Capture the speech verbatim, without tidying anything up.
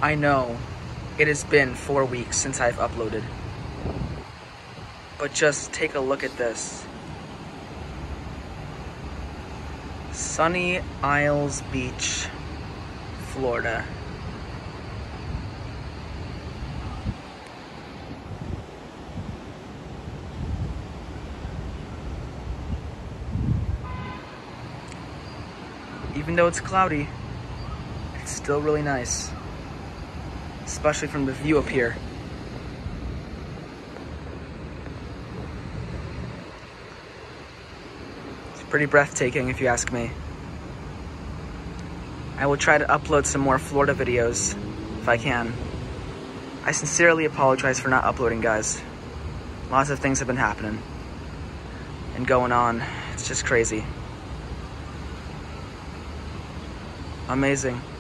I know it has been four weeks since I've uploaded, but just take a look at this. Sunny Isles Beach, Florida. Even though it's cloudy, it's still really nice, especially from the view up here. It's pretty breathtaking if you ask me. I will try to upload some more Florida videos if I can. I sincerely apologize for not uploading, guys. Lots of things have been happening and going on. It's just crazy. Amazing.